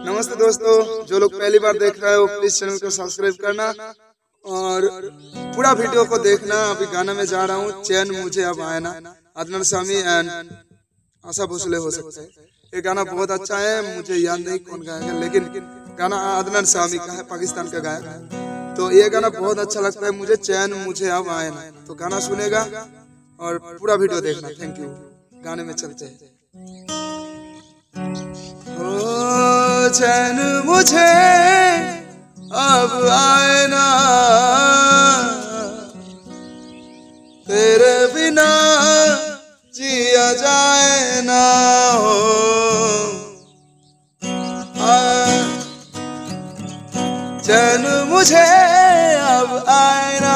नमस्ते दोस्तों, जो लोग पहली बार देख रहे हो प्लीज चैनल को सब्सक्राइब करना और पूरा वीडियो को देखना। अभी गाना में जा रहा हूँ, चैन मुझे अब आए ना, अदनान सामी एंड आशा भोसले हो सकते हैं। ये गाना बहुत अच्छा है, मुझे याद नहीं कौन गाएगा, लेकिन गाना अदनान सामी का है, पाकिस्तान का गायक। तो ये गाना बहुत अच्छा लगता है मुझे, चैन मुझे अब आए ना। तो गाना सुनेगा और पूरा वीडियो देखना। Thank you. गाने में चलते हैं। चैन मुझे अब आए ना, तेरे बिना जिया जाए ना हो। चैन मुझे अब आए ना,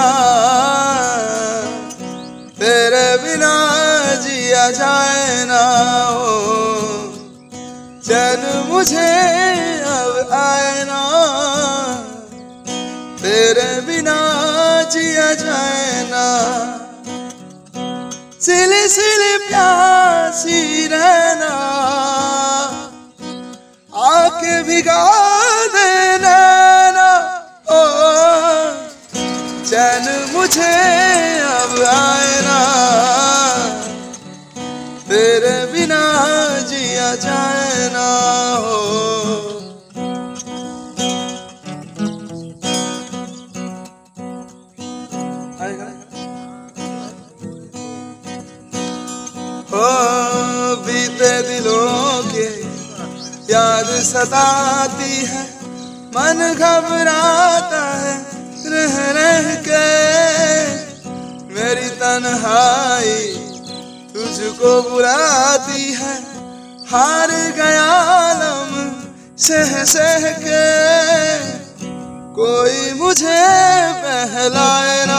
तेरे बिना जिया जाए ना हो। चैन मुझे अब आए ना, तेरे बिना जिया जाए ना। सिली सिली प्यासी रहना, आके भिगा देना ना। ओ चैन मुझे अब आए ना, तेरे बिना जिया जाए ना हो। बीते दिलों के याद सताती है, मन घबराता है रह रह के। मेरी तन्हाई तुझको बुलाती है, हार गया आलम सह सह के। कोई मुझे बहलाए ना,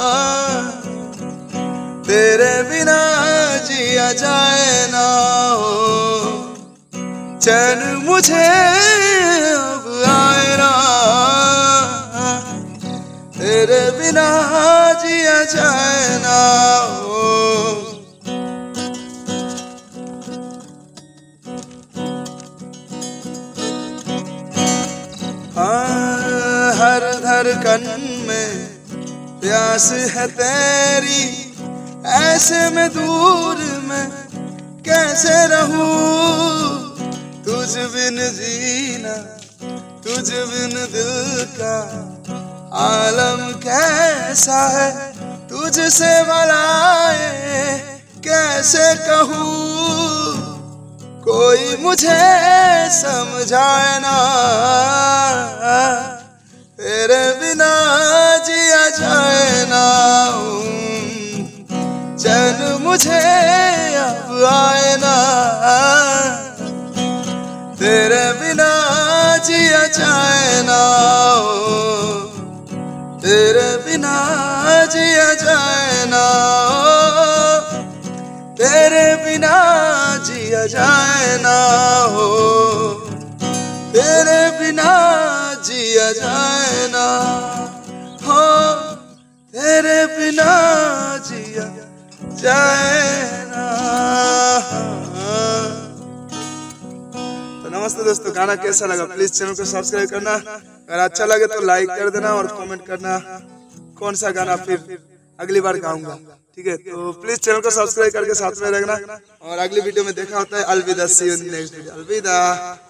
तेरे बिना जिया जाए ना हो। चैन मुझे अब आए ना, तेरे बिना जिया जाए ना हो। हर धड़कन में प्यास है तेरी, ऐसे में दूर में कैसे रहूं। तुझ बिन जीना, तुझ बिन दिल का आलम कैसा है, तुझसे भलाए कैसे कहूँ। कोई मुझे समझाए ना, तेरे बिना जिया जाए ना। चैन मुझे अब आए ना, तेरे बिना जिया जाए ना हो। तेरे बिना जिया जाए ना हो, तेरे बिना जिया जाए ना हो। तेरे बिना जिया जाए ना हो, तेरे बिना जिया जाए ना। तो नमस्ते दोस्तों, गाना कैसा लगा प्लीज चैनल को सब्सक्राइब करना। अगर अच्छा लगे तो लाइक कर देना और कमेंट करना कौन सा गाना फिर अगली बार गाऊंगा। ठीक है, तो प्लीज चैनल को सब्सक्राइब करके साथ में रखना। और अगली वीडियो में देखा होता है। अलविदा, सी यू नेक्स्ट वीडियो। अलविदा।